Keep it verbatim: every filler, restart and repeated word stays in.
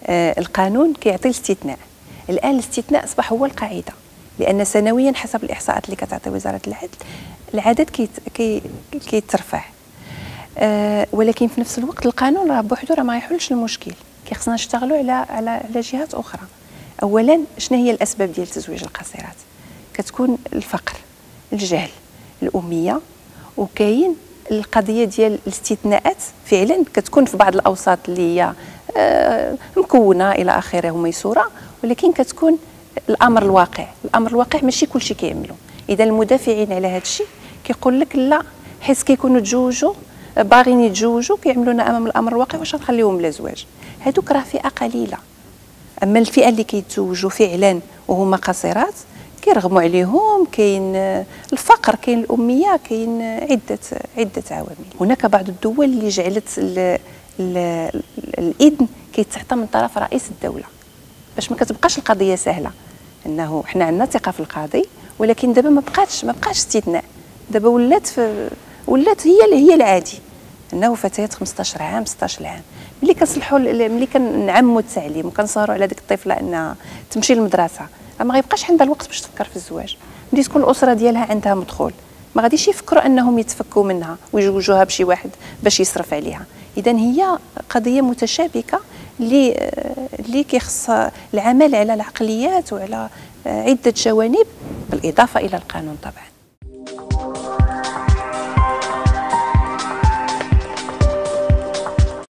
آه القانون كيعطي الاستثناء. الان الاستثناء اصبح هو القاعده، لان سنويا حسب الاحصاءات اللي كتعطي وزاره العدل العدد كي كيترفع. آه ولكن في نفس الوقت القانون راه بوحدو راه ما يحلش المشكل، كيخصنا نشتغلوا على على على جهات اخرى. اولا شنو هي الاسباب ديال تزويج القاصرات؟ كتكون الفقر، الجهل، الاميه، وكاين القضيه ديال الاستثناءات فعلا كتكون في بعض الاوساط اللي هي آه مكونه الى اخره وميسوره، ولكن كتكون الامر الواقع، الامر الواقع ماشي كلشي كيعملوا. اذا المدافعين على هذا الشيء كيقول لك لا، حيت كيكونوا تزوجوا باغيين يتزوجوا كيعملونا امام الامر الواقع واش غنخليوهم بلا زواج. هذوك راه فئه قليله. اما الفئه اللي كيتزوجوا فعلا وهما قاصرات كيرغموا عليهم، كاين الفقر، كاين الاميه، كاين عده عده عوامل. هناك بعض الدول اللي جعلت ال ال الاذن كيتعطى من طرف رئيس الدوله باش ما كتبقاش القضيه سهله، انه حنا عندنا ثقه في القاضي، ولكن دابا ما بقاتش ما بقاش استثناء. دابا ولات في ولات هي هي العادي، انه فتيات خمسطاش عام ستطاش عام ملي كنصلحوا ملي كنعموا التعليم وكنصهروا على ديك الطفله انها تمشي للمدرسه، ما غيبقاش عندها الوقت باش تفكر في الزواج. ملي تكون الاسره ديالها عندها مدخول ما غاديش يفكروا انهم يتفكوا منها ويجوجوها بشي واحد باش يصرف عليها. اذا هي قضيه متشابكه اللي اللي كيخص العمل على العقليات وعلى عده جوانب بالاضافه الى القانون طبعا.